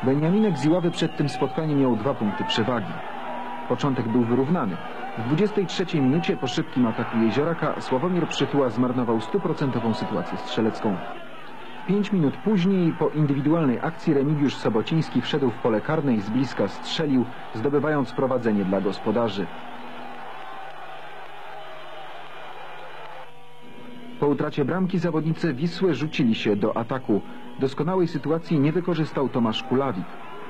Beniaminek z Iławy przed tym spotkaniem miał 2 punkty przewagi. Początek był wyrównany. W 23 minucie po szybkim ataku Jezioraka Sławomir Przytuła zmarnował 100% sytuację strzelecką. 5 minut później po indywidualnej akcji Remigiusz Sobociński wszedł w pole karne i z bliska strzelił, zdobywając prowadzenie dla gospodarzy. Po utracie bramki zawodnicy Wisły rzucili się do ataku. Doskonałej sytuacji nie wykorzystał Tomasz Kulawik.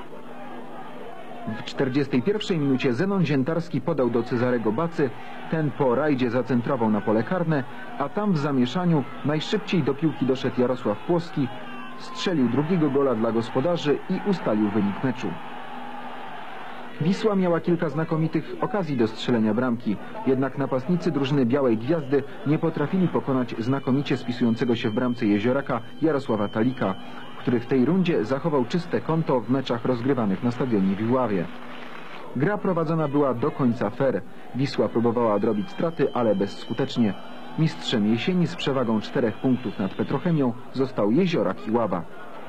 W 41 minucie Zenon Ziętarski podał do Cezarego Bacy. Ten po rajdzie zacentrował na pole karne, a tam w zamieszaniu najszybciej do piłki doszedł Jarosław Płoski, strzelił drugiego gola dla gospodarzy i ustalił wynik meczu. Wisła miała kilka znakomitych okazji do strzelenia bramki, jednak napastnicy drużyny Białej Gwiazdy nie potrafili pokonać znakomicie spisującego się w bramce Jezioraka Jarosława Talika, który w tej rundzie zachował czyste konto w meczach rozgrywanych na stadionie w Iławie. Gra prowadzona była do końca fair. Wisła próbowała odrobić straty, ale bezskutecznie. Mistrzem jesieni z przewagą 4 punktów nad Petrochemią został Jeziorak Iława.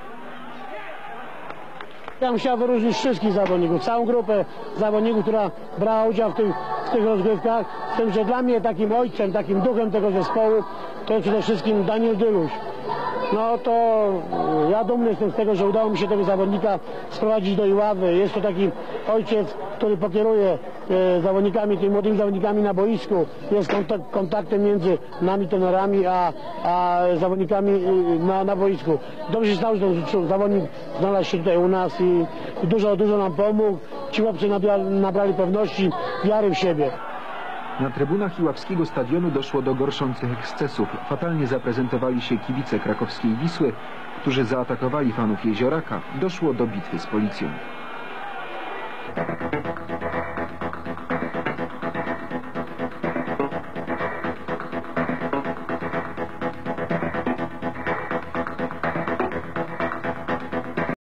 Ja bym chciał wyróżnić wszystkich zawodników, całą grupę zawodników, która brała udział w tych rozgrywkach. Z tym, że dla mnie takim ojcem, takim duchem tego zespołu to przede wszystkim Daniel Dyluś. No to ja dumny jestem z tego, że udało mi się tego zawodnika sprowadzić do Iławy. Jest to taki ojciec, który pokieruje zawodnikami, tymi młodymi zawodnikami na boisku. Jest kontaktem między nami trenerami, a zawodnikami na boisku. Dobrze się stało, że ten zawodnik znalazł się tutaj u nas i dużo nam pomógł. Ci chłopcy nabrali pewności, wiary w siebie. Na trybunach iławskiego stadionu doszło do gorszących ekscesów. Fatalnie zaprezentowali się kibice krakowskiej Wisły, którzy zaatakowali fanów Jezioraka. Doszło do bitwy z policją.